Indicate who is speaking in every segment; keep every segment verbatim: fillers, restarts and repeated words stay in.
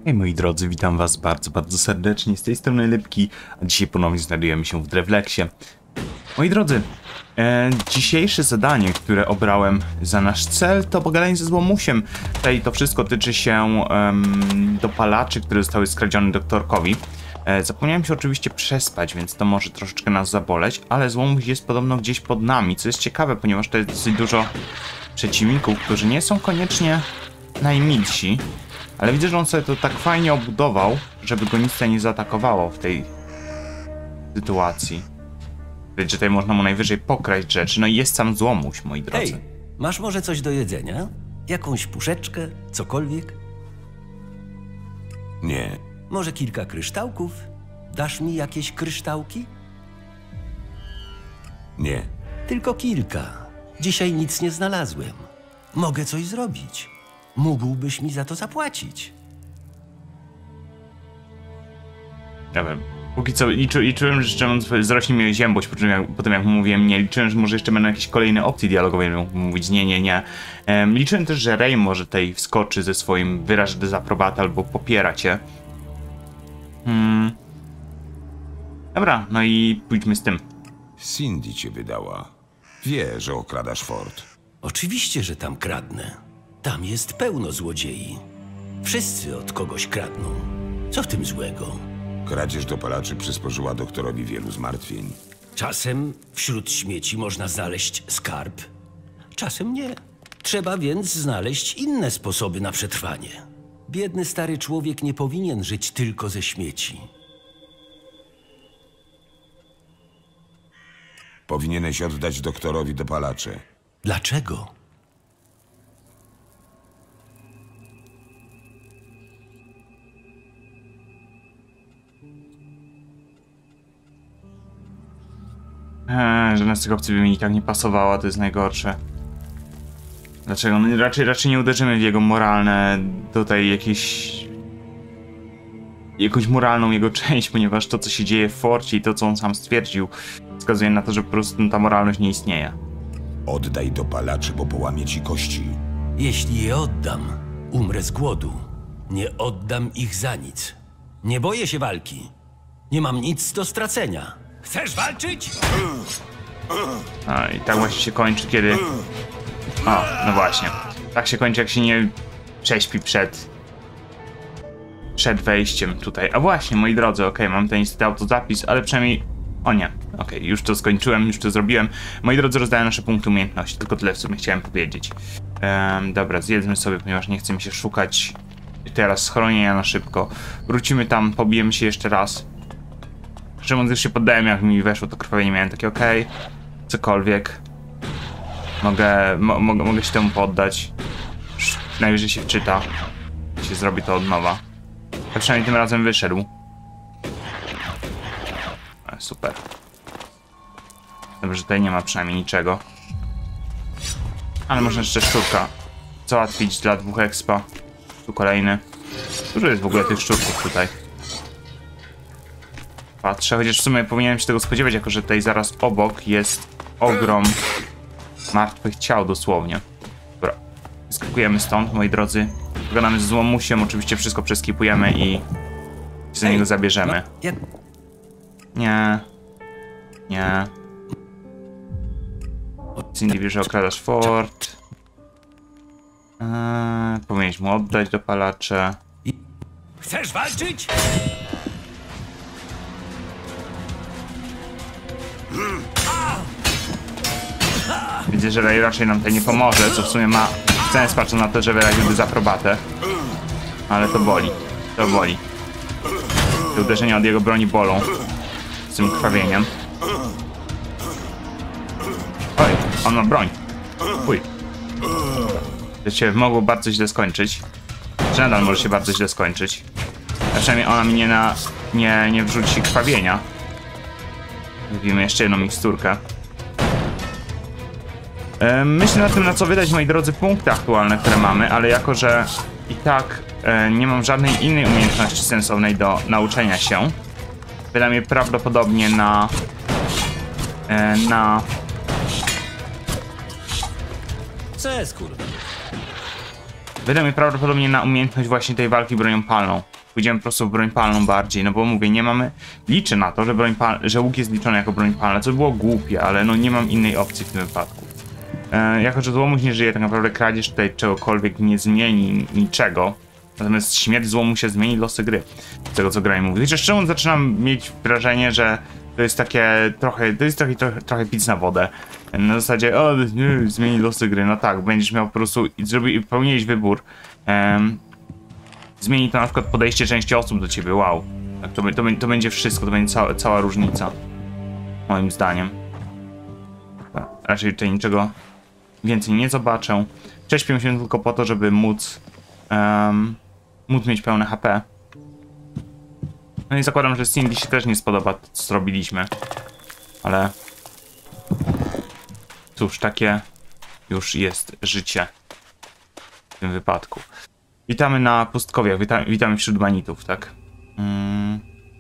Speaker 1: Hej moi drodzy, witam was bardzo, bardzo serdecznie, z tej strony Lipki, a dzisiaj ponownie znajdujemy się w Drewleksie. Moi drodzy, e, dzisiejsze zadanie, które obrałem za nasz cel, to pogadanie ze złomusiem. Tutaj to wszystko tyczy się um, dopalaczy, które zostały skradzione doktorkowi. E, zapomniałem się oczywiście przespać, więc to może troszeczkę nas zaboleć, ale złomuś jest podobno gdzieś pod nami, co jest ciekawe, ponieważ to jest dosyć dużo przeciwników, którzy nie są koniecznie najmilsi. Ale widzę, że on sobie to tak fajnie obudował, żeby go nic nie zaatakowało w tej sytuacji. Więc tutaj można mu najwyżej pokraść rzeczy. No i jest sam złomuś, moi drodzy.
Speaker 2: Hej, masz może coś do jedzenia? Jakąś puszeczkę? Cokolwiek?
Speaker 3: Nie.
Speaker 2: Może kilka kryształków? Dasz mi jakieś kryształki?
Speaker 3: Nie.
Speaker 2: Tylko kilka. Dzisiaj nic nie znalazłem. Mogę coś zrobić. Mógłbyś mi za to zapłacić.
Speaker 1: Dobra. Póki co liczy, liczyłem, że jeszcze on zrośnie mi ziębość, po czym jak, potem jak mu mówiłem nie, liczyłem, że może jeszcze będą jakieś kolejne opcje dialogowe, mógł mówić nie, nie, nie. Um, liczyłem też, że Ray może tutaj wskoczy ze swoim wyraż dezaprobaty albo popiera cię. Hmm. Dobra, no i pójdźmy z tym.
Speaker 3: Cindy cię wydała. Wie, że okradasz fort.
Speaker 2: Oczywiście, że tam kradnę. Tam jest pełno złodziei. Wszyscy od kogoś kradną. Co w tym złego?
Speaker 3: Kradzież dopalaczy przysporzyła doktorowi wielu zmartwień.
Speaker 2: Czasem wśród śmieci można znaleźć skarb, czasem nie. Trzeba więc znaleźć inne sposoby na przetrwanie. Biedny stary człowiek nie powinien żyć tylko ze śmieci.
Speaker 3: Powinieneś oddać doktorowi dopalacze.
Speaker 2: Dlaczego?
Speaker 1: Eee, żadna z tych opcji by mi i tak nie pasowała, to jest najgorsze. Dlaczego? No raczej, raczej nie uderzymy w jego moralne, tutaj jakieś... jakąś moralną jego część, ponieważ to, co się dzieje w forcie i to, co on sam stwierdził, wskazuje na to, że po prostu no, ta moralność nie istnieje.
Speaker 3: Oddaj dopalaczy, bo połamie ci kości.
Speaker 2: Jeśli je oddam, umrę z głodu. Nie oddam ich za nic. Nie boję się walki. Nie mam nic do stracenia. Chcesz walczyć?
Speaker 1: A, i tak właśnie się kończy, kiedy... O, no właśnie. Tak się kończy, jak się nie prześpi przed... przed wejściem tutaj. A właśnie, moi drodzy, okej, okay, mam ten niestety autozapis, ale przynajmniej... O nie, okej, okay, już to skończyłem, już to zrobiłem. Moi drodzy, rozdaję nasze punkty umiejętności, tylko tyle w sumie chciałem powiedzieć. Um, dobra, zjedzmy sobie, ponieważ nie chcę mi się szukać teraz schronienia na szybko. Wrócimy tam, pobijemy się jeszcze raz. Szczerze mówiąc, już się poddałem, jak mi weszło to krwawienie, miałem takie okej, okay, cokolwiek. Mogę, mo, mogę, mogę się temu poddać. Najwyżej się wczyta. Się zrobi to od nowa. A przynajmniej tym razem wyszedł. E, super. Dobrze, że tutaj nie ma przynajmniej niczego. Ale można jeszcze szczurka załatwić dla dwóch expa. Tu kolejny. Dużo jest w ogóle tych szczurków tutaj. Patrzę, chociaż w sumie powinienem się tego spodziewać, jako że tutaj zaraz obok jest ogrom martwych ciał dosłownie. Dobra, skakujemy stąd, moi drodzy. Pogadamy z złomusiem, oczywiście wszystko przeskipujemy i się za niego zabierzemy. Nie. Nie. Cindy wie, że okradasz fort. Eee, powinieneś mu oddać dopalacze.
Speaker 2: Chcesz walczyć?
Speaker 1: Widzę, że Ray raczej nam tutaj nie pomoże, co w sumie ma sens, patrząc na to, że wyraził dezaprobatę. Ale to boli. To boli. Te uderzenia od jego broni bolą. Z tym krwawieniem. Oj, on ma broń. Uj. To się mogło bardzo źle skończyć. Czy nadal może się bardzo źle skończyć. A przynajmniej ona mi nie, na, nie, nie wrzuci krwawienia. Zrobimy jeszcze jedną miksturkę. Myślę nad tym, na co wydać, moi drodzy, punkty aktualne, które mamy, ale jako, że i tak e, nie mam żadnej innej umiejętności sensownej do nauczenia się, wydam je prawdopodobnie na... E, na...
Speaker 2: Co jest, kurwa?
Speaker 1: Wyda mi prawdopodobnie na umiejętność właśnie tej walki bronią palną. Pójdziemy po prostu w broń palną bardziej, no bo mówię, nie mamy... Liczę na to, że, broń pal... że łuk jest liczony jako broń palna, co by było głupie, ale no nie mam innej opcji w tym wypadku. E, jako, że złomuś nie żyje, tak naprawdę kradzież tutaj czegokolwiek nie zmieni niczego. Natomiast śmierć złomu się zmieni losy gry. Z tego co gra mi mówi. Chociaż szczerze zaczynam mieć wrażenie, że to jest takie trochę, to jest trochę, trochę, trochę pic na wodę. Na zasadzie, o, nie, zmieni losy gry. No tak, będziesz miał po prostu, zrobi, powinieneś wybór. Um, zmieni to na przykład podejście części osób do ciebie, wow. Tak, to, to, to będzie wszystko, to będzie cała, cała różnica. Moim zdaniem. Raczej tutaj niczego więcej nie zobaczę. Prześpię się tylko po to, żeby móc, um, móc mieć pełne H P. No i zakładam, że Cindy się też nie spodoba to, co zrobiliśmy. Ale... Cóż, takie już jest życie w tym wypadku. Witamy na pustkowiach, witamy, witamy wśród banitów, tak? Hmm.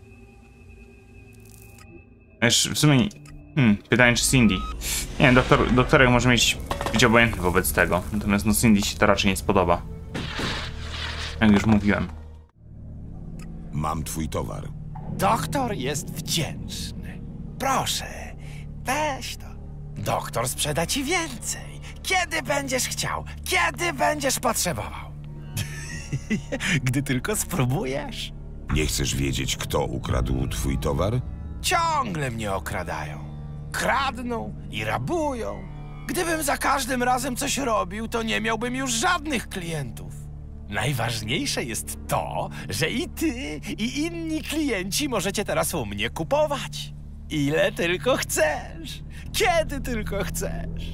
Speaker 1: Wiesz, w sumie... Hmm, pytanie, czy Cindy... Nie, doktor, doktorek może mieć, być obojętny wobec tego. Natomiast no Cindy się to raczej nie spodoba. Jak już mówiłem.
Speaker 3: Mam twój towar.
Speaker 4: Doktor jest wdzięczny. Proszę, weź to. Doktor sprzeda ci więcej. Kiedy będziesz chciał, kiedy będziesz potrzebował. Gdy tylko spróbujesz.
Speaker 3: Nie chcesz wiedzieć, kto ukradł twój towar?
Speaker 4: Ciągle mnie okradają. Kradną i rabują. Gdybym za każdym razem coś robił, to nie miałbym już żadnych klientów. Najważniejsze jest to, że i ty, i inni klienci możecie teraz u mnie kupować. Ile tylko chcesz. Kiedy tylko chcesz.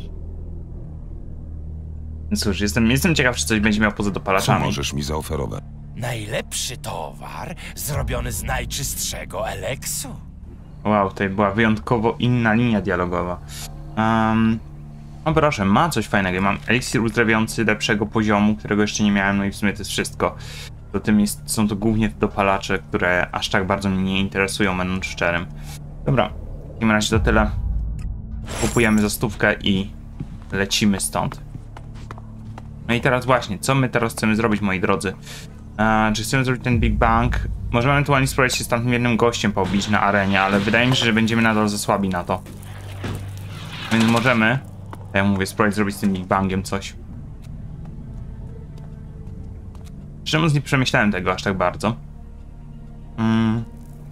Speaker 1: Cóż, jestem, jestem ciekaw, czy coś będzie miał poza
Speaker 3: Co
Speaker 1: dopalaczami.
Speaker 3: możesz mi zaoferować?
Speaker 4: Najlepszy towar zrobiony z najczystszego eleksu.
Speaker 1: Wow, tutaj była wyjątkowo inna linia dialogowa. Um, no proszę, ma coś fajnego. Mam eliksir uzdrawiający lepszego poziomu, którego jeszcze nie miałem, no i w sumie to jest wszystko. To tym jest, są to głównie te dopalacze, które aż tak bardzo mnie nie interesują, będąc szczerym. Dobra, w takim razie to tyle. Kupujemy za stówkę i lecimy stąd. No i teraz właśnie, co my teraz chcemy zrobić, moi drodzy? Eee, czy chcemy zrobić ten Big Bang? Możemy ewentualnie spróbować się z tamtym jednym gościem pobić na arenie, ale wydaje mi się, że będziemy nadal za słabi na to. Więc możemy, tak jak mówię, spróbować zrobić z tym Big Bangiem coś. Szczerze mówiąc, nie przemyślałem tego aż tak bardzo. Hmm.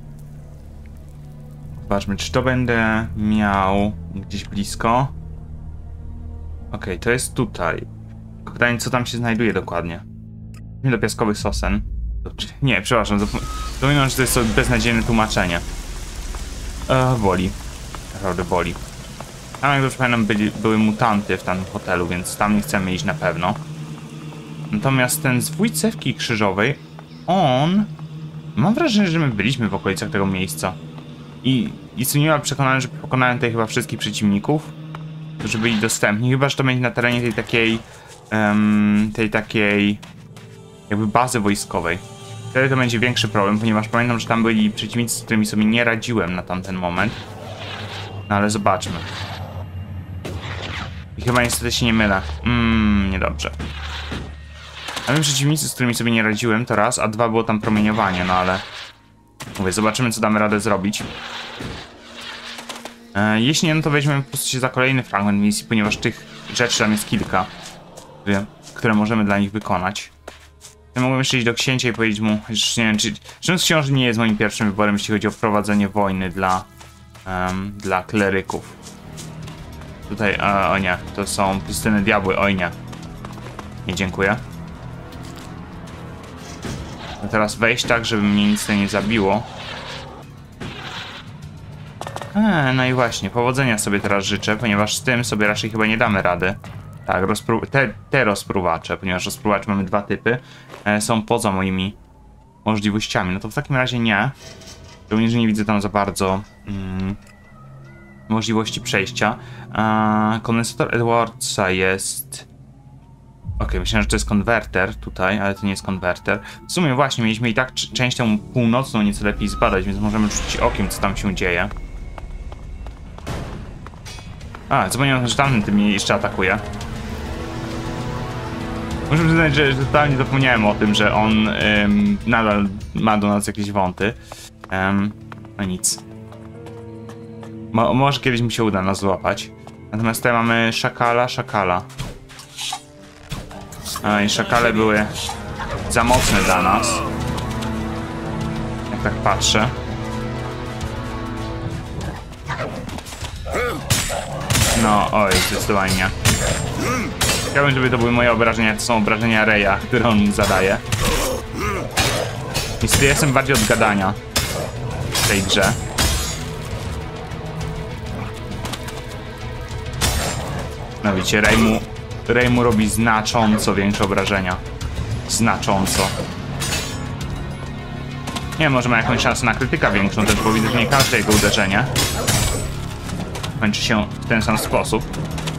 Speaker 1: Zobaczmy, czy to będę miał gdzieś blisko. Okej, okay, to jest tutaj. Pytanie, co tam się znajduje dokładnie. Do piaskowych sosen. Nie, przepraszam, zapominam, że to jest beznadziejne tłumaczenie. E, boli. Naprawdę boli. Tam, jak dobrze pamiętam, byli, były mutanty w tym hotelu, więc tam nie chcemy iść na pewno. Natomiast ten zwój cewki krzyżowej, on... Mam wrażenie, że my byliśmy w okolicach tego miejsca. I jestem niemal przekonany, że pokonałem tutaj chyba wszystkich przeciwników, którzy byli dostępni. Chyba że to będzie na terenie tej takiej... Um, tej takiej... jakby bazy wojskowej. Wtedy to będzie większy problem, ponieważ pamiętam, że tam byli przeciwnicy, z którymi sobie nie radziłem na tamten moment. No ale zobaczmy. I chyba niestety się nie mylę. Mmm, niedobrze. A wiem, przeciwnicy, z którymi sobie nie radziłem, to raz, a dwa było tam promieniowanie, no ale... Mówię, zobaczymy, co damy radę zrobić. E, jeśli nie, no to weźmiemy po prostu się za kolejny fragment misji, ponieważ tych rzeczy tam jest kilka, które możemy dla nich wykonać. Ja mogłem jeszcze iść do księcia i powiedzieć mu, że nie wiem, czy... Ksiądz książę nie jest moim pierwszym wyborem, jeśli chodzi o prowadzenie wojny dla... Um, dla kleryków. Tutaj, o, o nie, to są pustyny diabły, oj nie. Nie, dziękuję. A teraz wejść tak, żeby mnie nic nie zabiło. Eee, no i właśnie, powodzenia sobie teraz życzę, ponieważ z tym sobie raczej chyba nie damy rady. Tak, te, te rozpruwacze, ponieważ rozpruwacze mamy dwa typy, e, są poza moimi możliwościami. No to w takim razie nie. Również nie widzę tam za bardzo mm, możliwości przejścia. E, kondensator Edwardsa jest... Okej, okay, myślałem, że to jest konwerter tutaj, ale to nie jest konwerter. W sumie właśnie, mieliśmy i tak część tą północną nieco lepiej zbadać, więc możemy rzucić okiem, co tam się dzieje. A, zapomniałem, że tamten tym mnie jeszcze atakuje. Muszę przyznać, że, że totalnie zapomniałem o tym, że on ym, nadal ma do nas jakieś wąty. Ym, no nic. Mo może kiedyś mi się uda nas złapać. Natomiast tutaj mamy szakala, szakala. A, i szakale były za mocne dla nas. Jak tak patrzę. No, oj, zdecydowanie nie. Chciałbym, żeby to były moje obrażenia, to są obrażenia Reya, które on zadaje. Niestety jestem bardziej od gadania w tej grze. No widzicie, Rey mu, Rey mu robi znacząco większe obrażenia. Znacząco. Nie wiem, może ma jakąś szansę na krytyka większą też, bo widzę, że nie każde jego uderzenie kończy się w ten sam sposób.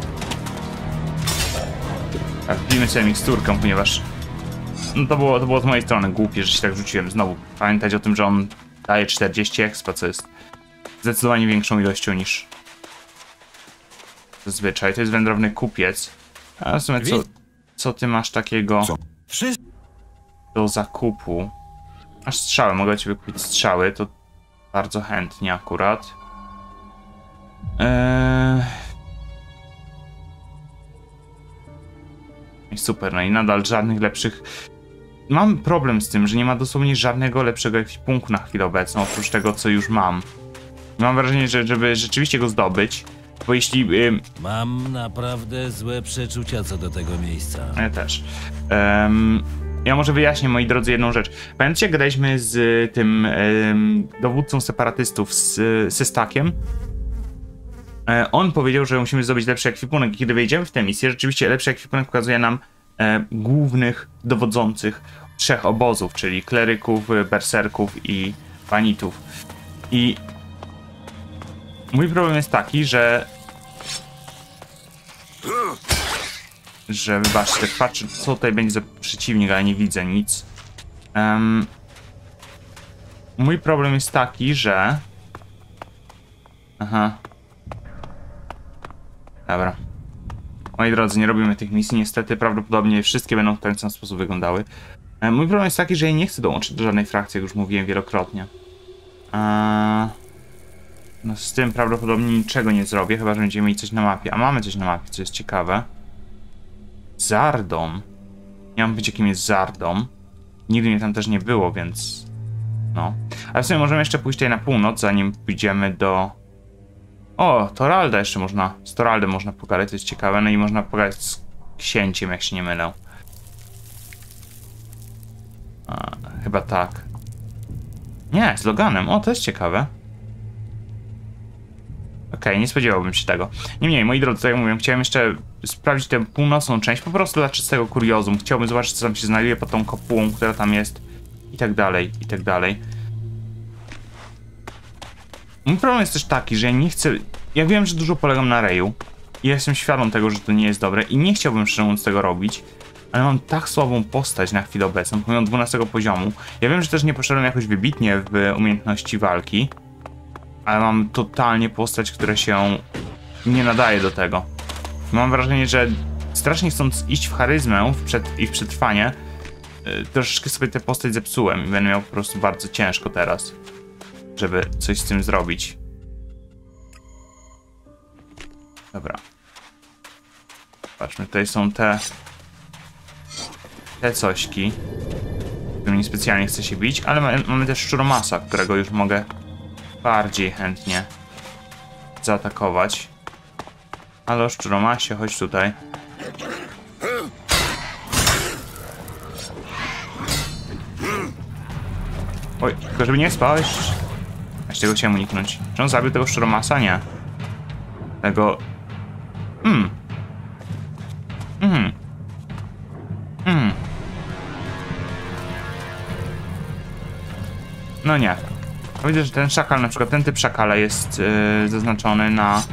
Speaker 1: Tak, pijmy sobie miksturkę, ponieważ no to było, to było z mojej strony głupie, że się tak rzuciłem. Znowu pamiętać o tym, że on daje czterdzieści expa, co jest zdecydowanie większą ilością niż zazwyczaj. To jest wędrowny kupiec. A w sumie co, co ty masz takiego do zakupu? Masz strzały, mogę ciebie kupić strzały, to bardzo chętnie akurat. Eee... I super, no i nadal żadnych lepszych... Mam problem z tym, że nie ma dosłownie żadnego lepszego ekwipunku na chwilę obecną, oprócz tego, co już mam. Mam wrażenie, że żeby rzeczywiście go zdobyć, bo jeśli... Yy...
Speaker 2: Mam naprawdę złe przeczucia co do tego miejsca.
Speaker 1: Ja też. Um, ja może wyjaśnię, moi drodzy, jedną rzecz. Pamiętacie, gadaliśmy z tym um, dowódcą separatystów, z Systakiem? E, on powiedział, że musimy zdobyć lepszy ekwipunek i kiedy wejdziemy w tę misję, rzeczywiście lepszy ekwipunek pokazuje nam e, głównych dowodzących trzech obozów, czyli kleryków, berserków i banitów. I mój problem jest taki, że że wybaczcie, patrzę, co tutaj będzie za przeciwnik, ale nie widzę nic. Um, mój problem jest taki, że... Aha. Dobra. Moi drodzy, nie robimy tych misji, niestety prawdopodobnie wszystkie będą w ten sam sposób wyglądały. Um, mój problem jest taki, że ja nie chcę dołączyć do żadnej frakcji, jak już mówiłem wielokrotnie. Eee, no z tym prawdopodobnie niczego nie zrobię, chyba że będziemy mieli coś na mapie. A mamy coś na mapie, co jest ciekawe. Zardom. Nie mam wiedzieć, jakim jest Zardom. Nigdy mnie tam też nie było, więc... No. Ale w sumie możemy jeszcze pójść tutaj na północ, zanim pójdziemy do... O, Toralda jeszcze można... Z Toraldem można pogadać, to jest ciekawe. No i można pogadać z księciem, jak się nie mylę. A, chyba tak. Nie, z Loganem. O, to jest ciekawe. Okej, okay, nie spodziewałbym się tego. Niemniej, moi drodzy, tak jak mówię, chciałem jeszcze sprawdzić tę północną część, po prostu dla czystego kuriozum. Chciałbym zobaczyć, co tam się znajduje pod tą kopułą, która tam jest. I tak dalej, i tak dalej. Mój problem jest też taki, że ja nie chcę... Ja wiem, że dużo polegam na Reyu. I ja jestem świadom tego, że to nie jest dobre. I nie chciałbym szczerze mówiąc tego robić. Ale mam tak słabą postać na chwilę obecną, pomimo dwunastego poziomu. Ja wiem, że też nie poszedłem jakoś wybitnie w umiejętności walki. Ale mam totalnie postać, która się nie nadaje do tego. Mam wrażenie, że strasznie chcąc iść w charyzmę w przed, i w przetrwanie, yy, troszeczkę sobie tę postać zepsułem i będę miał po prostu bardzo ciężko teraz, żeby coś z tym zrobić. Dobra. Patrzmy, tutaj są te te cośki, którymi nie specjalnie chce się bić, ale mamy, mamy też szczuromasa, którego już mogę bardziej chętnie zaatakować. Halo, szczuromasie, chodź tutaj. Oj, tylko żeby nie spałeś. Ja się tego chciałem uniknąć. Czy on zabił tego szczuromasa? Nie. Tego... Hmm. Mhm. Mhm. No nie. Widzę, że ten szakal, na przykład ten typ szakala jest yy, zaznaczony na...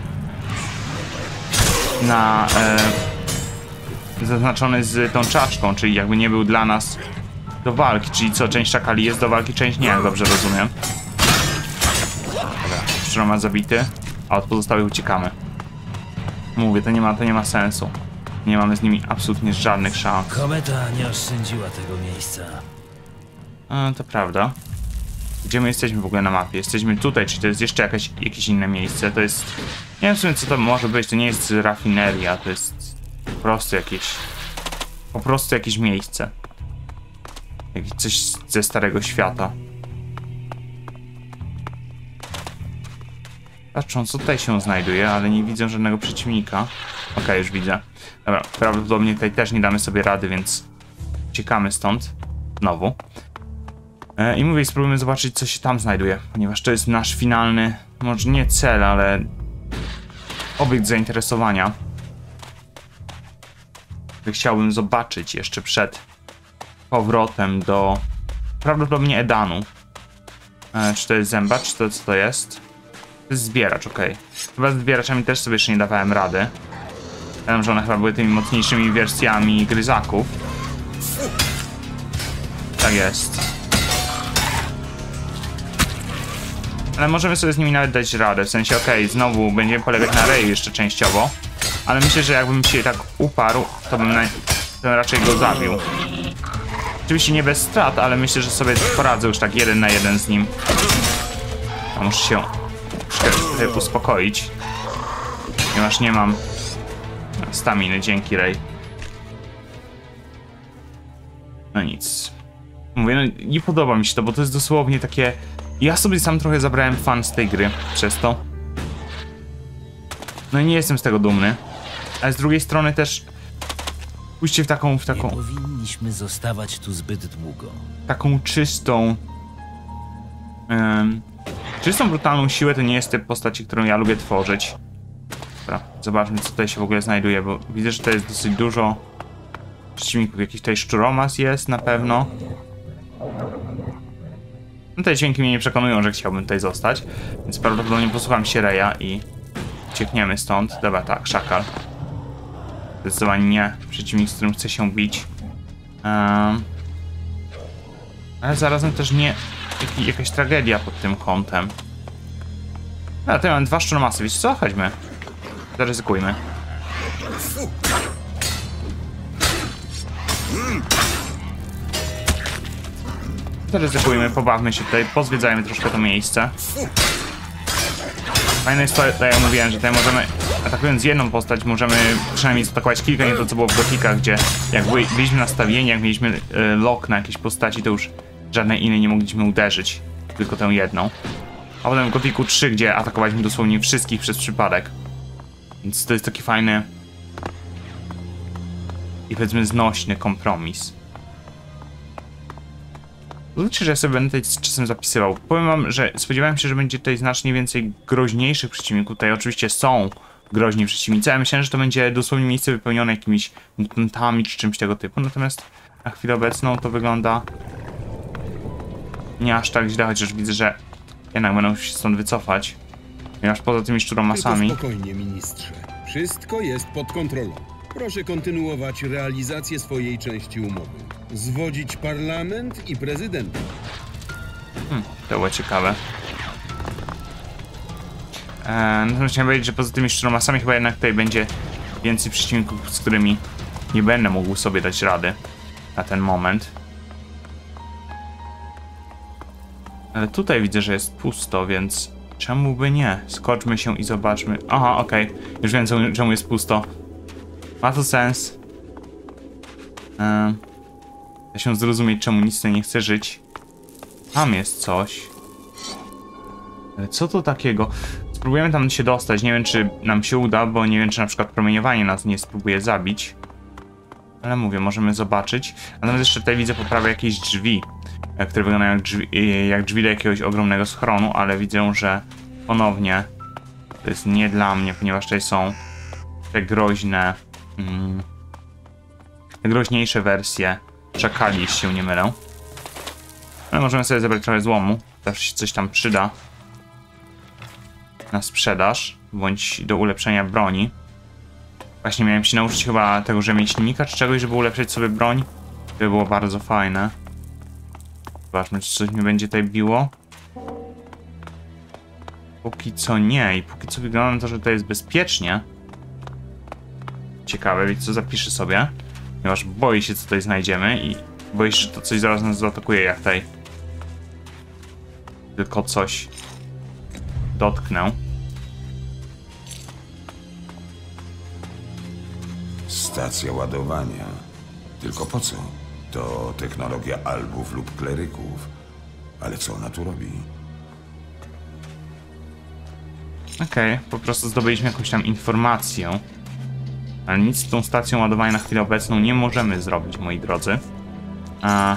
Speaker 1: na... Yy, zaznaczony z tą czaszką, czyli jakby nie był dla nas do walki, czyli co, część szakali jest do walki, część nie, jak dobrze rozumiem. Dobra, szczuromas zabity, a od pozostałych uciekamy. Mówię, to nie ma, to nie ma sensu. Nie mamy z nimi absolutnie żadnych szans.
Speaker 2: Kometa nie oszczędziła tego miejsca.
Speaker 1: A, to prawda. Gdzie my jesteśmy w ogóle na mapie? Jesteśmy tutaj, czy to jest jeszcze jakaś, jakieś inne miejsce? To jest... Nie wiem w sumie co to może być, to nie jest rafineria, to jest po prostu jakieś... Po prostu jakieś miejsce. Jakieś coś ze Starego Świata. Patrzą, co tutaj się znajduje, ale nie widzę żadnego przeciwnika. Okej, okay, już widzę. Dobra, prawdopodobnie tutaj też nie damy sobie rady, więc uciekamy stąd. Znowu. I mówię, spróbujmy zobaczyć, co się tam znajduje, ponieważ to jest nasz finalny, może nie cel, ale obiekt zainteresowania, który chciałbym zobaczyć jeszcze przed powrotem do prawdopodobnie Edanu. E, czy to jest zębacz, czy to co to jest? To jest zbieracz, okej. Okay. Chyba z zbieraczami też sobie jeszcze nie dawałem rady. Ja wiem, że one chyba były tymi mocniejszymi wersjami gryzaków. Tak jest. Ale możemy sobie z nimi nawet dać radę, w sensie okej, okay, znowu będziemy polegać na Reju jeszcze częściowo. Ale myślę, że jakbym się tak uparł, to bym, na, to raczej go zabił. Oczywiście nie bez strat, ale myślę, że sobie poradzę już tak jeden na jeden z nim. A muszę się troszkę uspokoić, ponieważ nie mam staminy, dzięki Rej. No nic. Mówię, no nie podoba mi się to, bo to jest dosłownie takie... Ja sobie sam trochę zabrałem fan z tej gry przez to. No i nie jestem z tego dumny. Ale z drugiej strony też... Pójście w taką... w taką...
Speaker 2: Nie powinniśmy zostawać tu zbyt długo.
Speaker 1: Taką czystą... Um, czystą, brutalną siłę to nie jest typ postaci, którą ja lubię tworzyć. Dobra, zobaczmy, co tutaj się w ogóle znajduje, bo widzę, że to jest dosyć dużo przeciwników. Jakiś tutaj szczuromas jest na pewno. No te dźwięki mnie nie przekonują, że chciałbym tutaj zostać, więc prawdopodobnie posłucham się Reja i uciekniemy stąd. Dobra, tak, szakal. Zdecydowanie nie przeciwnik, z którym chcę się bić. Um, ale zarazem też nie jak, jakaś tragedia pod tym kątem. A tutaj mam dwa szczuromasy, wiecie co? Chodźmy. Zaryzykujmy. Zaryzykujmy, pobawmy się tutaj, pozwiedzajmy troszkę to miejsce. Fajne jest to, tak jak mówiłem, że tutaj możemy, atakując jedną postać, możemy przynajmniej zaatakować kilka, nie to co było w Gotikach, gdzie jak byliśmy nastawieni, jak mieliśmy y, lock na jakieś postaci, to już żadnej innej nie mogliśmy uderzyć, tylko tę jedną. A potem w Gotiku trzy, gdzie atakowaliśmy dosłownie wszystkich przez przypadek. Więc to jest taki fajny i powiedzmy znośny kompromis. Znaczy, że ja sobie będę tutaj z czasem zapisywał. Powiem wam, że spodziewałem się, że będzie tutaj znacznie więcej groźniejszych przeciwników. Tutaj oczywiście są groźni przeciwnicy, ale myślałem, że to będzie dosłownie miejsce wypełnione jakimiś mutantami czy czymś tego typu. Natomiast na chwilę obecną to wygląda nie aż tak źle, chociaż widzę, że jednak będą się stąd wycofać. Ponieważ poza tymi szczuromasami...
Speaker 5: Tylko spokojnie, ministrze. Wszystko jest pod kontrolą. Proszę kontynuować realizację swojej części umowy. Zwodzić parlament i prezydenta.
Speaker 1: Hmm, to było ciekawe. Eee, natomiast chciałem powiedzieć, że poza tymi szczuromasami chyba jednak tutaj będzie więcej przeciwników, z którymi nie będę mógł sobie dać rady na ten moment. Ale tutaj widzę, że jest pusto, więc czemu by nie? Skoczmy się i zobaczmy. Aha, okej. Okay. Już wiem, czemu jest pusto. Ma to sens. Eee, da się zrozumieć, czemu nic tutaj nie chce żyć. Tam jest coś. Ale co to takiego? Spróbujemy tam się dostać. Nie wiem, czy nam się uda, bo nie wiem, czy na przykład promieniowanie nas nie spróbuje zabić. Ale mówię, możemy zobaczyć. Natomiast jeszcze tutaj widzę po prawej jakieś drzwi, które wyglądają jak drzwi, jak drzwi do jakiegoś ogromnego schronu, ale widzę, że ponownie to jest nie dla mnie, ponieważ tutaj są te groźne, mm, te groźniejsze wersje szakali, jeśli się nie mylę. Ale możemy sobie zebrać trochę złomu, zawsze się coś tam przyda na sprzedaż, bądź do ulepszenia broni. Właśnie miałem się nauczyć chyba tego rzemieślnika czy czegoś, żeby ulepszyć sobie broń. To by było bardzo fajne. Zobaczmy, czy coś mi będzie tutaj biło. Póki co nie. I póki co wygląda na to, że to jest bezpiecznie. ciekawe, więc co zapiszę sobie. Ponieważ boję się, co tutaj znajdziemy i boję się, że to coś zaraz nas zaatakuje, jak tutaj tylko coś dotknę.
Speaker 3: Stacja ładowania. Tylko po co? To technologia albów lub kleryków. Ale co ona tu robi?
Speaker 1: Okej, okay, po prostu zdobyliśmy jakąś tam informację. Ale nic z tą stacją ładowania na chwilę obecną nie możemy zrobić, moi drodzy. A...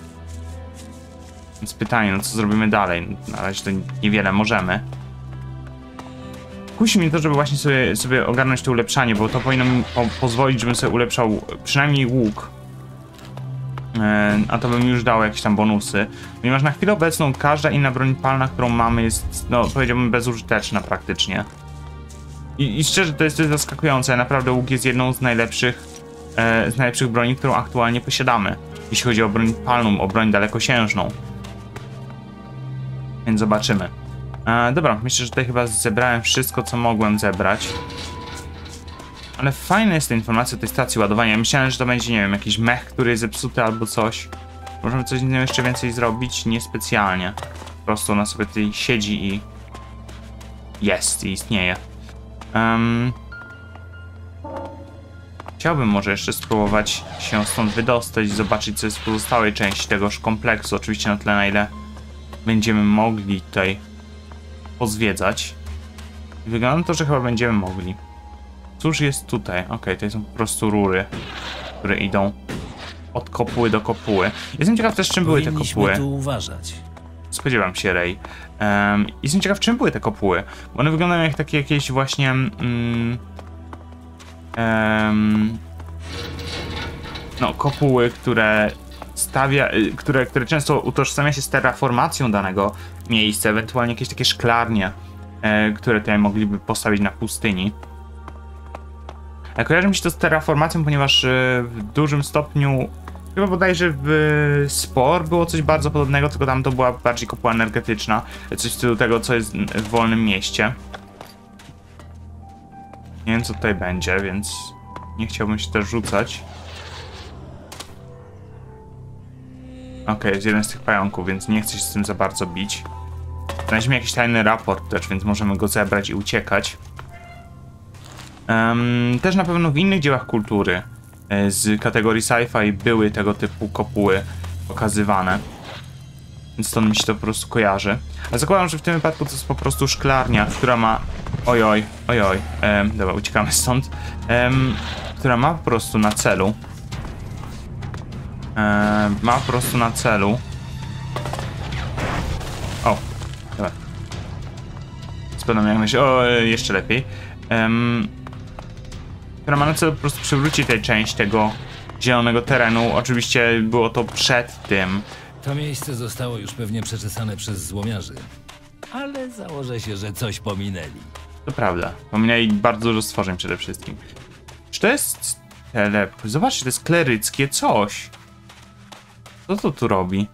Speaker 1: Więc pytanie, no co zrobimy dalej? Na razie to niewiele możemy. Kusi mnie to, żeby właśnie sobie, sobie ogarnąć to ulepszanie, bo to powinno mi po pozwolić, żebym sobie ulepszał przynajmniej łuk. E, a to by mi już dało jakieś tam bonusy. Ponieważ na chwilę obecną każda inna broń palna, którą mamy, jest, no powiedziałbym, bezużyteczna praktycznie. I, i szczerze, to jest, to jest zaskakujące. Naprawdę łuk jest jedną z najlepszych, e, z najlepszych broni, którą aktualnie posiadamy. Jeśli chodzi o broń palną, o broń dalekosiężną. Więc zobaczymy. E, dobra, myślę, że tutaj chyba zebrałem wszystko, co mogłem zebrać. Ale fajna jest ta informacja o tej stacji ładowania. Myślałem, że to będzie, nie wiem, jakiś mech, który jest zepsuty albo coś. Możemy coś z nim jeszcze więcej zrobić? Niespecjalnie. Po prostu ona sobie tutaj siedzi i jest, i istnieje. Um, chciałbym może jeszcze spróbować się stąd wydostać i zobaczyć, co jest w pozostałej części tegoż kompleksu. Oczywiście na tyle, na ile będziemy mogli tutaj pozwiedzać. I wygląda na to, że chyba będziemy mogli. Cóż jest tutaj? Okej, okay, to są po prostu rury, które idą od kopuły do kopuły. Jestem ciekaw też, czym były te kopuły.
Speaker 2: Tu uważać.
Speaker 1: Spodziewam się, Ray. Um, jestem ciekaw, czym były te kopuły. Bo one wyglądają jak takie jakieś właśnie... Mm, um, no, kopuły, które stawia... Które, które często utożsamia się z terraformacją danego miejsca. Ewentualnie jakieś takie szklarnie, e, które tutaj mogliby postawić na pustyni. Kojarzy mi się to z terraformacją, ponieważ w dużym stopniu, chyba bodajże w Spore było coś bardzo podobnego, tylko tam to była bardziej kopuła energetyczna. Coś w stylu tego, co jest w wolnym mieście. Nie wiem, co tutaj będzie, więc nie chciałbym się też rzucać. Okej, okay, jest jeden z tych pająków, więc nie chcę się z tym za bardzo bić. Znaleźliśmy jakiś tajny raport też, więc możemy go zebrać i uciekać. Um, też na pewno w innych dziełach kultury e, z kategorii sci-fi były tego typu kopuły pokazywane. Więc stąd mi się to po prostu kojarzy. Ale zakładam, że w tym wypadku to jest po prostu szklarnia, która ma... Ojoj, ojoj. Um, dobra, uciekamy stąd. Um, która ma po prostu na celu... Um, ma po prostu na celu... O, dobra. Spadam jak myślę... O, jeszcze lepiej. Um, która ma na celu po prostu przywrócić tę część tego zielonego terenu. Oczywiście było to przed tym.
Speaker 2: To miejsce zostało już pewnie przeczesane przez złomiarzy. Ale założę się, że coś pominęli.
Speaker 1: To prawda. Pominęli bardzo dużo stworzeń przede wszystkim. Czy to jest telep? Zobaczcie, to jest kleryckie coś. Co to tu robi?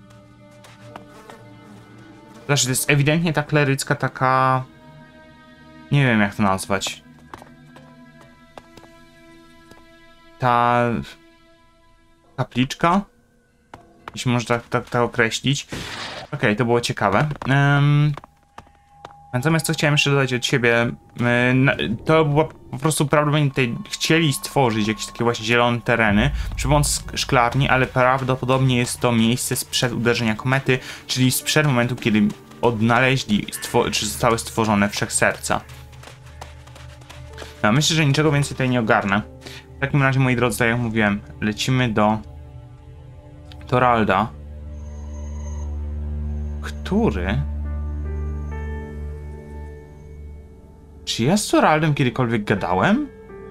Speaker 1: Znaczy, to jest ewidentnie ta klerycka taka... Nie wiem, jak to nazwać. Ta... kapliczka? Jeśli można tak, tak, tak określić. Okej, okay, to było ciekawe. Um, natomiast co chciałem jeszcze dodać od siebie, um, to było po prostu prawdopodobnie tutaj chcieli stworzyć jakieś takie właśnie zielone tereny przy pomocy szklarni, ale prawdopodobnie jest to miejsce sprzed uderzenia komety, czyli sprzed momentu, kiedy odnaleźli, czy zostały stworzone wszechserca. No, myślę, że niczego więcej tutaj nie ogarnę. W takim razie, moi drodzy, tak jak mówiłem, lecimy do Toralda, który... Czy ja z Toraldem kiedykolwiek gadałem?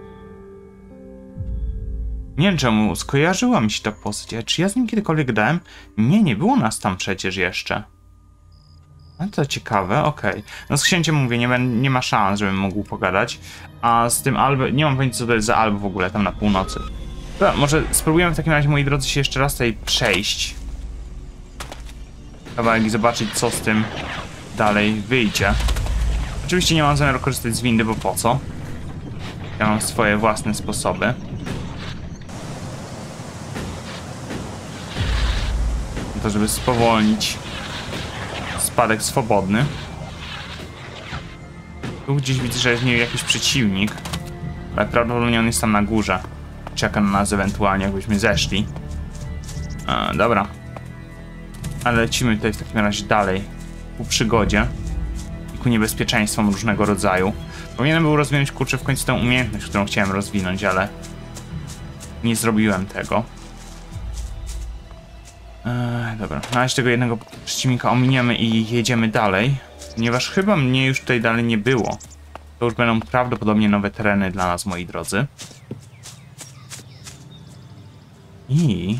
Speaker 1: Nie wiem czemu, skojarzyła mi się ta postać, ale czy ja z nim kiedykolwiek gadałem? Nie, nie było nas tam przecież jeszcze. No to ciekawe, okej. Okay. No z księciem mówię, nie, nie ma szans, żebym mógł pogadać. A z tym Alb, nie mam pojęcia, co to jest za Alb w ogóle, tam na północy. Dobra, może spróbujemy w takim razie, moi drodzy, się jeszcze raz tutaj przejść. Kawałek i zobaczyć, co z tym dalej wyjdzie. Oczywiście nie mam zamiaru korzystać z windy, bo po co? Ja mam swoje własne sposoby. To, żeby spowolnić spadek swobodny. Tu gdzieś widzę, że jest w niej jakiś przeciwnik. Ale prawdopodobnie on jest tam na górze. Czeka na nas ewentualnie, jakbyśmy zeszli. A, dobra. Ale lecimy tutaj w takim razie dalej. Ku przygodzie. I ku niebezpieczeństwom różnego rodzaju. Powinienem był rozwinąć, kurczę, w końcu tę umiejętność, którą chciałem rozwinąć, ale nie zrobiłem tego. Eee, dobra, na razie tego jednego przeciwnika ominiemy i jedziemy dalej. Ponieważ chyba mnie już tutaj dalej nie było. To już będą prawdopodobnie nowe tereny dla nas, moi drodzy. I...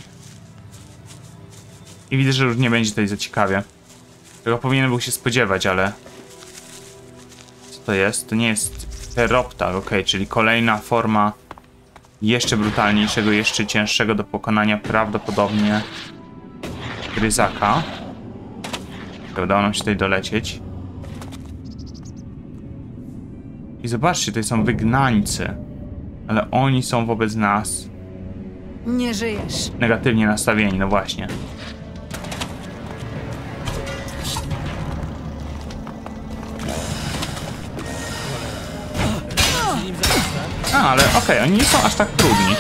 Speaker 1: I widzę, że już nie będzie tutaj za ciekawie. Tego powinienem był się spodziewać, ale... Co to jest? To nie jest Teroptak, ok, czyli kolejna forma jeszcze brutalniejszego, jeszcze cięższego do pokonania, prawdopodobnie Gryzaka. Udało nam się tutaj dolecieć. I zobaczcie, tutaj są wygnańcy. Ale oni są wobec nas
Speaker 6: Nie żyjesz.
Speaker 1: negatywnie nastawieni, no właśnie. A, ale okej, okay, oni nie są aż tak trudni.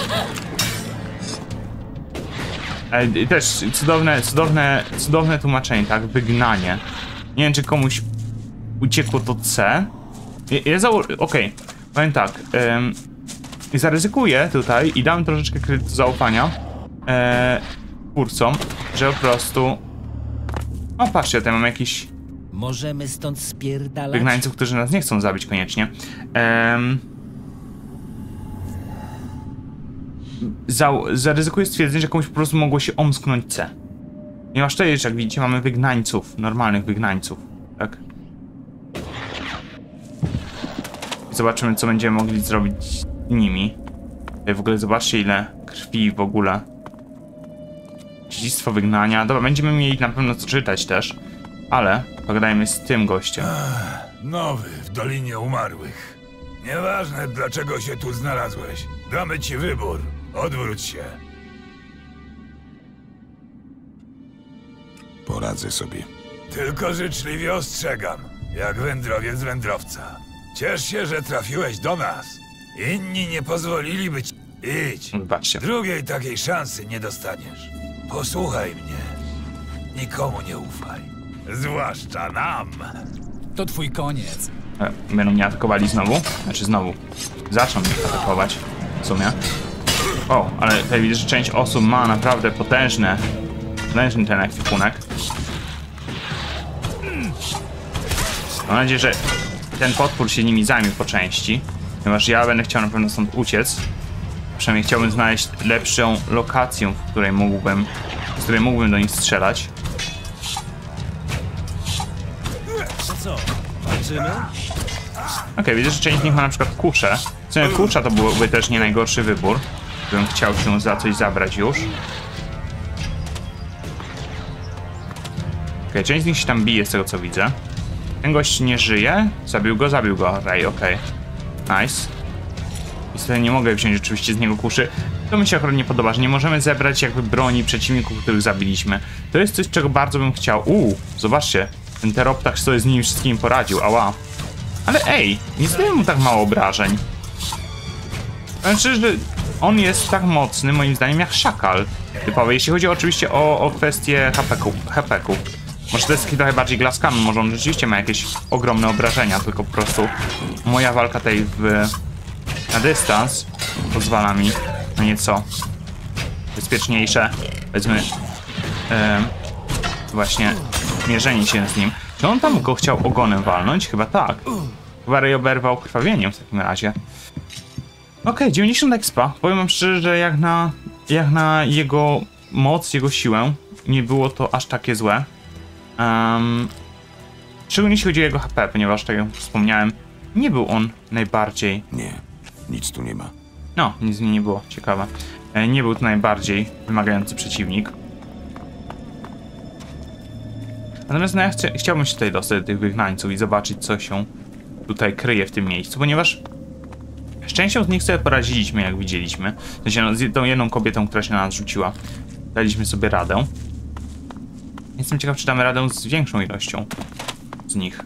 Speaker 1: E, też cudowne, cudowne, cudowne tłumaczenie, tak? Wygnanie. Nie wiem, czy komuś uciekło to C. Ja, ja założę... Okej, okay. Powiem tak. Um, zaryzykuję tutaj i dam troszeczkę kredytu zaufania e, twórcom, że po prostu... O, patrzcie, tutaj mam jakiś...
Speaker 7: Możemy stąd spierdalać?
Speaker 1: Wygnańców, którzy nas nie chcą zabić koniecznie. Um, za, zaryzykuję stwierdzenie, że komuś po prostu mogło się omsknąć C. Ponieważ tutaj, jak widzicie, mamy wygnańców, normalnych wygnańców, tak? I zobaczymy, co będziemy mogli zrobić z nimi. Tutaj w ogóle zobaczcie, ile krwi w ogóle. Dziedzictwo wygnania. Dobra, będziemy mieli na pewno co czytać też. Ale pogadajmy z tym gościem.
Speaker 8: Nowy w Dolinie Umarłych. Nieważne, dlaczego się tu znalazłeś. Damy ci wybór. Odwróć się.
Speaker 3: Poradzę sobie.
Speaker 8: Tylko życzliwie ostrzegam, jak wędrowiec wędrowca. Ciesz się, że trafiłeś do nas. Inni nie pozwoliliby ci... Idź.
Speaker 1: Zobaczcie.
Speaker 8: Drugiej takiej szansy nie dostaniesz. Posłuchaj mnie. Nikomu nie ufaj. Zwłaszcza nam.
Speaker 7: To twój koniec.
Speaker 1: E, będą mnie atakowali znowu? Znaczy znowu. Zaczną mnie atakować. W sumie. O, ale tutaj widzę, że część osób ma naprawdę potężne, potężny ten ekwipunek. Mam nadzieję, że ten potwór się nimi zajmie po części. Ponieważ ja będę chciał na pewno stąd uciec. Przynajmniej chciałbym znaleźć lepszą lokację, w której mógłbym, z której mógłbym do nich strzelać.
Speaker 7: To co? Walczymy?
Speaker 1: Okej, okay, widzę, że część z nich ma na przykład kuszę. W sumie kusza to byłby też nie najgorszy wybór. Gdybym chciał się za coś zabrać już. Okej, okay, część z nich się tam bije z tego, co widzę. Ten gość nie żyje. Zabił go, zabił go. Ray, okej. Okay. Nice. Niestety nie mogę wziąć oczywiście z niego kuszy. To mi się akurat nie podoba, że nie możemy zebrać jakby broni przeciwników, których zabiliśmy. To jest coś, czego bardzo bym chciał. Uuu, zobaczcie. Ten Teroptak sobie z nimi wszystkim poradził. Ała. Ale ej, nie zdałem mu tak mało obrażeń. Powiem szczerze, że on jest tak mocny, moim zdaniem, jak szakal typowy, jeśli chodzi oczywiście o, o kwestię H P-ku. Może to jest taki trochę bardziej glass cannon, może on rzeczywiście ma jakieś ogromne obrażenia, tylko po prostu moja walka tej w, na dystans pozwala mi na nieco bezpieczniejsze, powiedzmy, yy, właśnie mierzenie się z nim. Czy on tam go chciał ogonem walnąć? Chyba tak. Chyba Ray oberwał krwawieniem w takim razie. Okej, okay, dziewięćdziesiąt expa. Powiem wam szczerze, że jak na, jak na jego moc, jego siłę, nie było to aż takie złe. Um, szczególnie jeśli chodzi o jego H P, ponieważ, tak jak wspomniałem, nie był on najbardziej...
Speaker 3: Nie, nic tu nie ma.
Speaker 1: No, nic z nim nie było, ciekawe. E, nie był to najbardziej wymagający przeciwnik. Natomiast no, ja chcia, chciałbym się tutaj dostać do tych wygnańców i zobaczyć, co się tutaj kryje w tym miejscu, ponieważ częścią z nich sobie poradziliśmy, jak widzieliśmy. W sensie, no, z tą jedną kobietą, która się na nas rzuciła. Daliśmy sobie radę. Jestem ciekaw, czy damy radę z większą ilością z nich.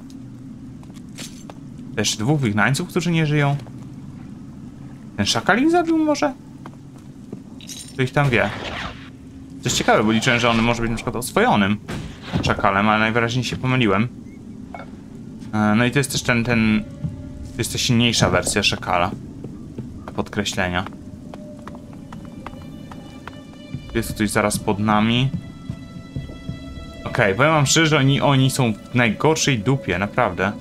Speaker 1: Też dwóch wygnańców, którzy nie żyją. Ten szakal ich zabił może? Kto ich tam wie? Coś ciekawe, bo liczyłem, że on może być na przykład oswojonym szakalem, ale najwyraźniej się pomyliłem. No i to jest też ten, ten... To jest ta silniejsza wersja szakala. Podkreślenia. Jest ktoś zaraz pod nami. Okej, okay, powiem wam szczerze, że oni, oni są w najgorszej dupie, naprawdę.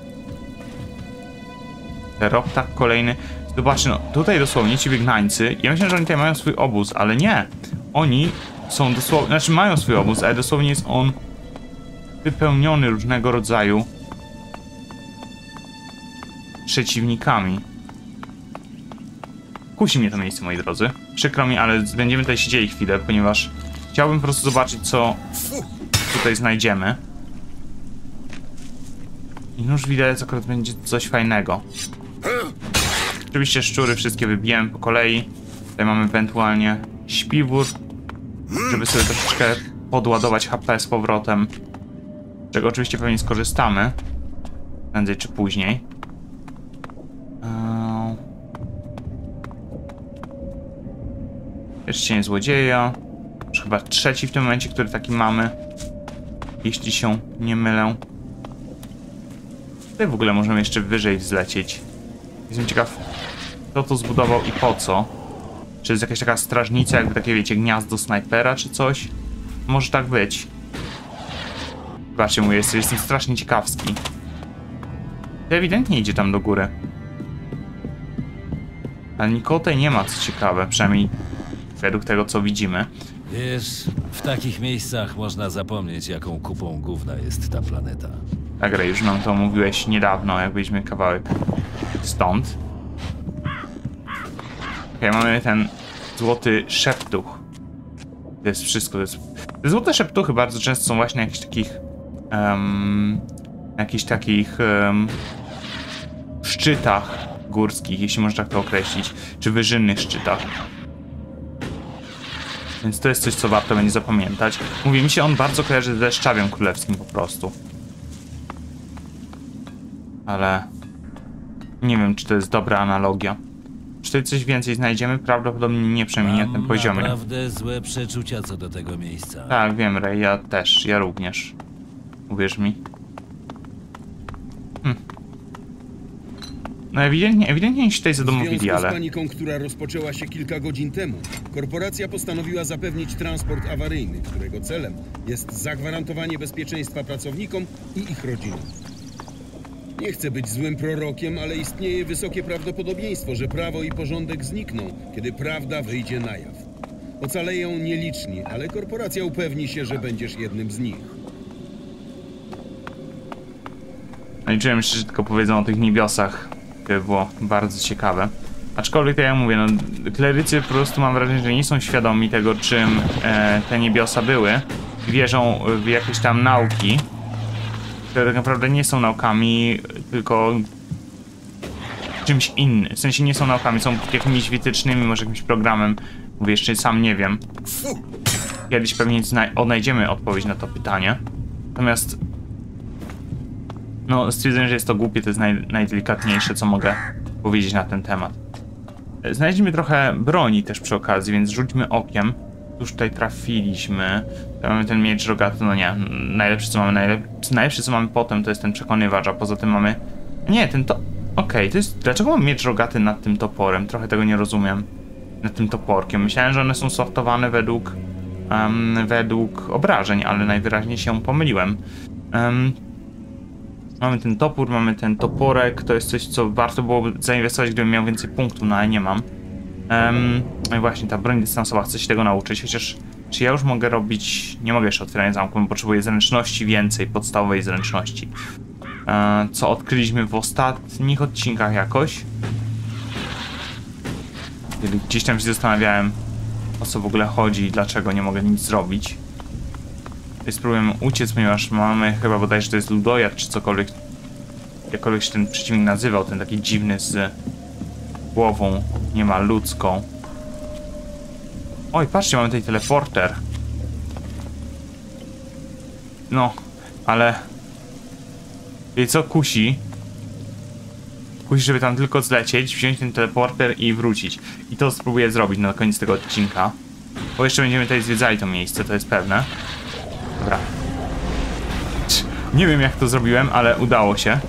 Speaker 1: Roptak kolejny. Zobaczcie, no tutaj dosłownie ci wygnańcy. Ja myślę, że oni tutaj mają swój obóz, ale nie. Oni są dosłownie, znaczy mają swój obóz, ale dosłownie jest on wypełniony różnego rodzaju przeciwnikami. Kusi mnie to miejsce, moi drodzy. Przykro mi, ale będziemy tutaj siedzieli chwilę, ponieważ chciałbym po prostu zobaczyć, co tutaj znajdziemy. I już widać, akurat będzie coś fajnego. Oczywiście szczury wszystkie wybijemy po kolei. Tutaj mamy ewentualnie śpiwór, żeby sobie troszeczkę podładować H P z powrotem. Z czego oczywiście pewnie skorzystamy. Prędzej czy później. Eee... Pierścień złodzieja. Już chyba trzeci w tym momencie, który taki mamy. Jeśli się nie mylę. Tutaj w ogóle możemy jeszcze wyżej wzlecieć. Jestem ciekaw, kto to zbudował i po co. Czy jest jakaś taka strażnica, jakby takie, wiecie, gniazdo snajpera czy coś? Może tak być. Zobaczcie, mówię, jestem, jestem strasznie ciekawski. To ewidentnie idzie tam do góry. Ale nikogo tutaj nie ma, co ciekawe, przynajmniej według tego, co widzimy.
Speaker 7: Wiesz, w takich miejscach można zapomnieć, jaką kupą gówna jest ta planeta.
Speaker 1: Tak, Ray, już nam to mówiłeś niedawno, jak byliśmy kawałek stąd. Okej, okay, mamy ten złoty szeptuch. To jest wszystko. To jest... Te złote szeptuchy bardzo często są właśnie na jakichś takich... Um, jakichś takich... Um, szczytach górskich, jeśli można tak to określić. Czy wyżynnych szczytach. Więc to jest coś, co warto będzie zapamiętać. Mówię, mi się on bardzo kojarzy z Deszczawiem Królewskim po prostu. Ale... nie wiem, czy to jest dobra analogia. Czy tutaj coś więcej znajdziemy? Prawdopodobnie nie przeminie na tym poziomie.
Speaker 7: Mam naprawdę złe przeczucia co do tego miejsca.
Speaker 1: Tak, wiem, Ray, ja też, ja również. Uwierz mi. Hm. No ewidentnie, ewidentnie się tutaj zadomowili, ale...
Speaker 5: W związku z paniką, która rozpoczęła się kilka godzin temu, korporacja postanowiła zapewnić transport awaryjny, którego celem jest zagwarantowanie bezpieczeństwa pracownikom i ich rodzinom. Nie chcę być złym prorokiem, ale istnieje wysokie prawdopodobieństwo, że prawo i porządek znikną, kiedy prawda wyjdzie na jaw. Ocaleją nieliczni, ale korporacja upewni się, że będziesz jednym z nich.
Speaker 1: Liczyłem jeszcze, że tylko powiedzą o tych niebiosach. To by było bardzo ciekawe. Aczkolwiek, tak jak mówię, no, klerycy po prostu mam wrażenie, że nie są świadomi tego, czym e, te niebiosa były. Wierzą w jakieś tam nauki, które tak naprawdę nie są naukami, tylko czymś innym. W sensie nie są naukami, są jakimiś wytycznymi, może jakimś programem. Mówię, jeszcze sam nie wiem. Kiedyś pewnie odnajdziemy odpowiedź na to pytanie. Natomiast no, stwierdzenie, że jest to głupie, to jest naj, najdelikatniejsze, co mogę powiedzieć na ten temat. Znaleźliśmy trochę broni też przy okazji, więc rzućmy okiem. Już tutaj trafiliśmy. Tutaj mamy ten miecz rogaty, no nie. Najlepsze co mamy, najlep... najlepsze co mamy potem to jest ten przekonywacz, a poza tym mamy... Nie, ten to... Okej, okay, to jest... Dlaczego mam miecz rogaty nad tym toporem? Trochę tego nie rozumiem. Nad tym toporkiem. Myślałem, że one są softowane według... Um, według obrażeń, ale najwyraźniej się pomyliłem. Um, mamy ten topór, mamy ten toporek. To jest coś, co warto byłoby zainwestować, gdybym miał więcej punktów, no ale nie mam. Um, no i właśnie ta broń dystansowa, chcę się tego nauczyć, chociaż czy ja już mogę robić, nie mogę jeszcze otwierać zamku, bo potrzebuję zręczności więcej, podstawowej zręczności, e, co odkryliśmy w ostatnich odcinkach jakoś, kiedy gdzieś tam się zastanawiałem, o co w ogóle chodzi i dlaczego nie mogę nic zrobić. Tutaj spróbujemy uciec, ponieważ mamy chyba bodajże to jest ludojad czy cokolwiek, jakkolwiek się ten przeciwnik nazywał, ten taki dziwny z głową nie ma ludzką. Oj, patrzcie, mamy tutaj teleporter. No, ale... I co kusi? Kusi, żeby tam tylko zlecieć, wziąć ten teleporter i wrócić. I to spróbuję zrobić na koniec tego odcinka. Bo jeszcze będziemy tutaj zwiedzali to miejsce, to jest pewne. Dobra. Nie wiem jak to zrobiłem, ale udało się.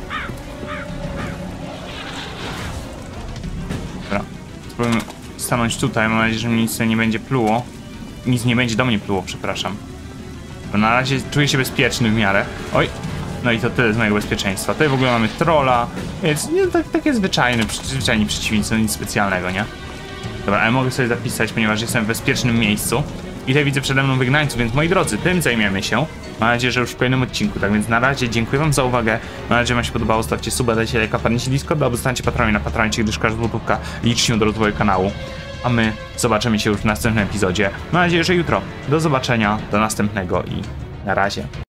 Speaker 1: Dobra. Spróbujemy stanąć tutaj, mam nadzieję, że mi nic nie będzie pluło. Nic nie będzie do mnie pluło, przepraszam. Bo na razie czuję się bezpieczny w miarę. Oj. No i to tyle z mojego bezpieczeństwa. Tutaj w ogóle mamy trolla, więc nie, tak, takie zwyczajne, zwyczajni przeciwnicy, no nic specjalnego, nie? Dobra, ale mogę sobie zapisać, ponieważ jestem w bezpiecznym miejscu. I tutaj widzę przede mną wygnańców, więc moi drodzy, tym zajmiemy się. Mam nadzieję, że już w kolejnym odcinku. Tak więc na razie dziękuję wam za uwagę. Mam nadzieję, że wam się podobało. Stawcie suba, dajcie lajka, padnijcie Discorda, albo zostańcie patronie na Patronite, gdyż każda złotówka liczy się do rozwoju kanału. A my zobaczymy się już w następnym epizodzie. Mam nadzieję, że jutro. Do zobaczenia, do następnego i na razie.